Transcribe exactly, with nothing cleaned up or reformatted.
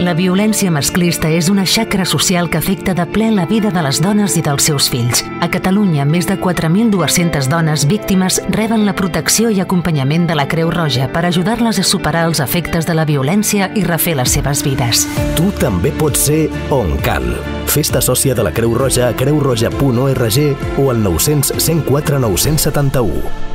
La violència masclista és una xacra social que afecta de ple la vida de les dones i dels seus fills. A Catalunya, més de quatre mil dues-centes dones víctimes reben la protecció i acompanyament de la Creu Roja per ajudar-les a superar els efectes de la violència i refer les seves vides. Tu també pots ser on cal. Fes-te sòcia de la Creu Roja a creu roja punt org o al nou cents, cent quatre, nou cents setanta-u.